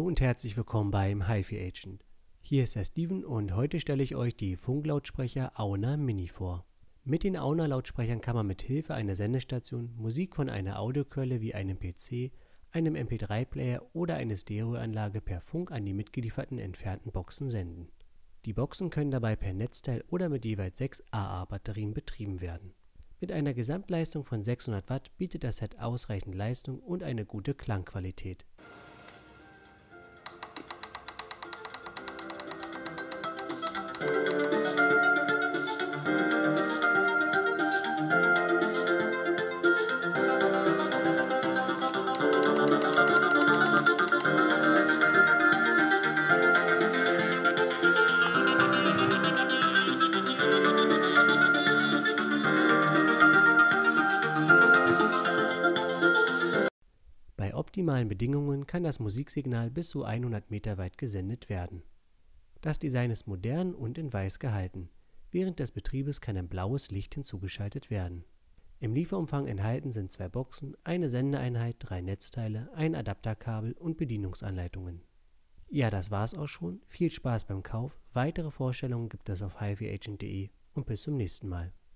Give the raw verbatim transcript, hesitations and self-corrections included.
und herzlich willkommen beim HiFi Agent. Hier ist der Steven und heute stelle ich euch die Funklautsprecher Auna Mini vor. Mit den Auna-Lautsprechern kann man mit Hilfe einer Sendestation Musik von einer Audioquelle wie einem P C, einem M P drei Player oder einer Stereoanlage per Funk an die mitgelieferten entfernten Boxen senden. Die Boxen können dabei per Netzteil oder mit jeweils sechs A A-Batterien betrieben werden. Mit einer Gesamtleistung von sechshundert Watt bietet das Set ausreichend Leistung und eine gute Klangqualität. Bei optimalen Bedingungen kann das Musiksignal bis zu hundert Meter weit gesendet werden. Das Design ist modern und in weiß gehalten. Während des Betriebes kann ein blaues Licht hinzugeschaltet werden. Im Lieferumfang enthalten sind zwei Boxen, eine Sendeeinheit, drei Netzteile, ein Adapterkabel und Bedienungsanleitungen. Ja, das war's auch schon. Viel Spaß beim Kauf. Weitere Vorstellungen gibt es auf hifi agent punkt de und bis zum nächsten Mal.